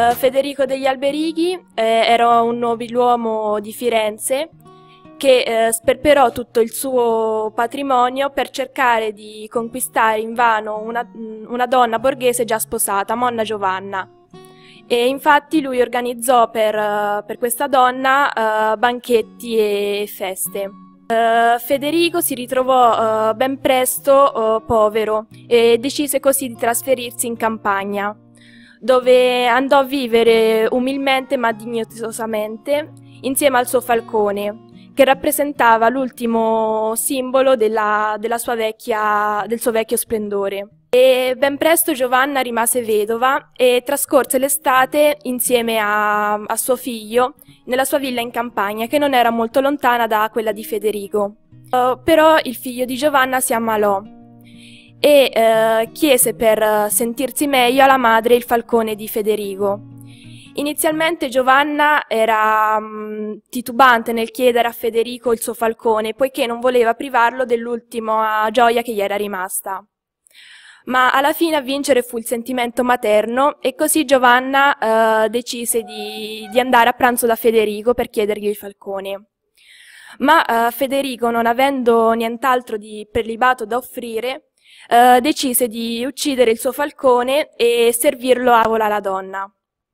Federico degli Alberighi era un nobiluomo di Firenze che sperperò tutto il suo patrimonio per cercare di conquistare invano una donna borghese già sposata, Monna Giovanna. E infatti lui organizzò per questa donna banchetti e feste. Federico si ritrovò ben presto povero e decise così di trasferirsi in campagna, dove andò a vivere umilmente ma dignitosamente insieme al suo falcone, che rappresentava l'ultimo simbolo del suo vecchio splendore. E ben presto Giovanna rimase vedova e trascorse l'estate insieme a suo figlio nella sua villa in campagna, che non era molto lontana da quella di Federico. Però il figlio di Giovanna si ammalò e chiese per sentirsi meglio alla madre il falcone di Federico. Inizialmente Giovanna era titubante nel chiedere a Federico il suo falcone, poiché non voleva privarlo dell'ultima gioia che gli era rimasta. Ma alla fine a vincere fu il sentimento materno e così Giovanna decise di andare a pranzo da Federico per chiedergli il falcone. Ma Federico, non avendo nient'altro di prelibato da offrire, decise di uccidere il suo falcone e servirlo a tavola alla donna.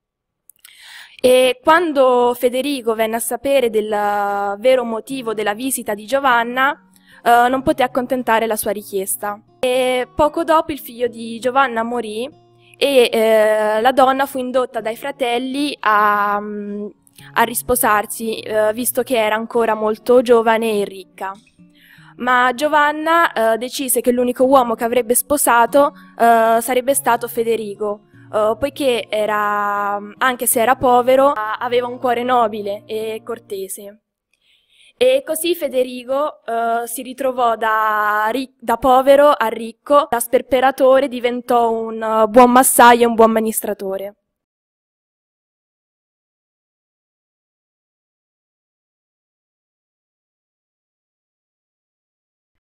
E quando Federico venne a sapere del vero motivo della visita di Giovanna, non poté accontentare la sua richiesta. E poco dopo il figlio di Giovanna morì e la donna fu indotta dai fratelli a risposarsi, visto che era ancora molto giovane e ricca. Ma Giovanna decise che l'unico uomo che avrebbe sposato sarebbe stato Federico, poiché anche se era povero, aveva un cuore nobile e cortese. E così Federico si ritrovò da povero a ricco, da sperperatore diventò un buon massaio e un buon amministratore.